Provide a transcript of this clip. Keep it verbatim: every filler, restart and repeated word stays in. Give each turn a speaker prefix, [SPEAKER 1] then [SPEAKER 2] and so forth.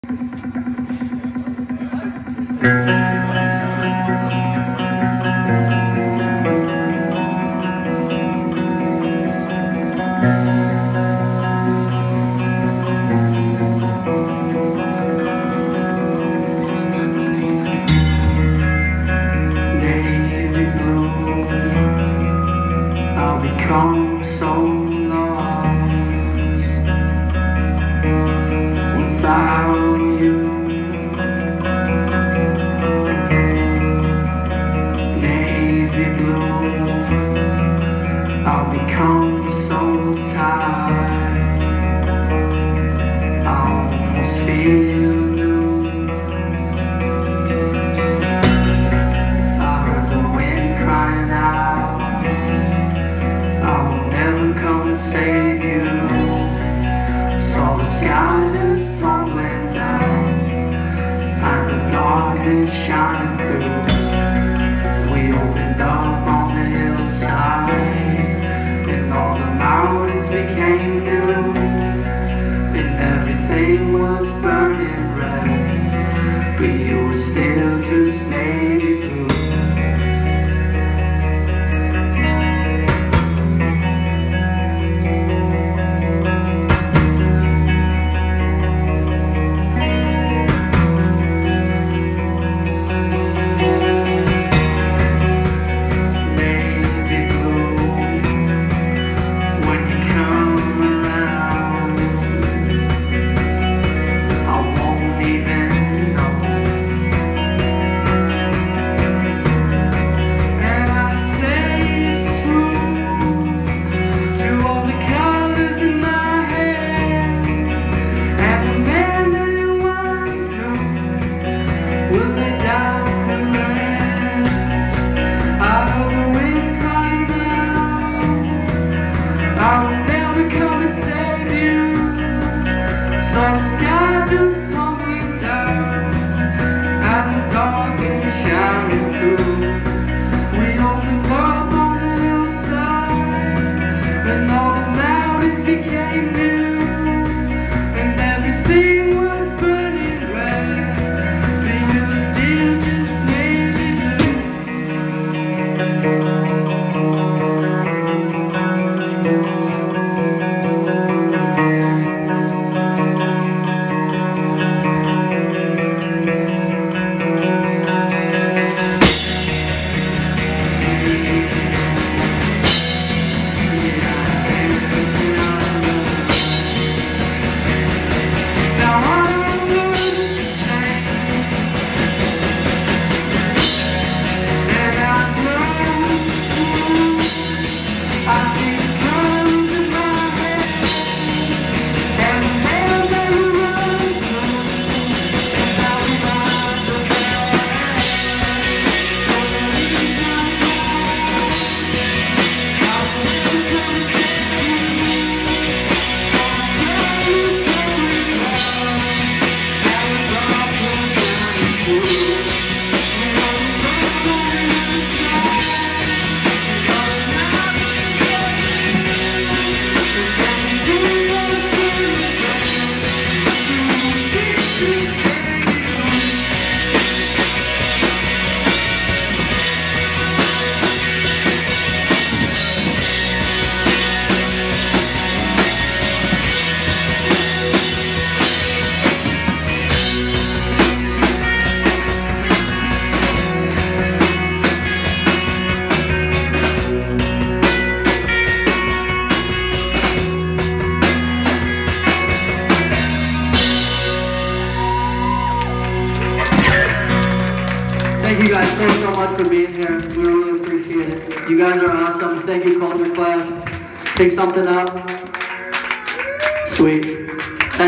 [SPEAKER 1] Become so lost without you. Navy blue, I'll become so tired. I almost feel new. I heard the wind crying out, I will never come and save you. Saw the sky just tumbling down and the darkness shining through. We opened up on the hillside and all the mountains became new, and everything was burning red, but you were still just navy blue. I will never come and save you. So the sky just tumbling down and the dark is shining through. We opened up on the hillside and all the mountains became new, and everything was burning red, but you were still just navy blue. Thank you guys, thanks so much for being here. We really appreciate it. You guys are awesome. Thank you, culture class. Pick something up. Sweet.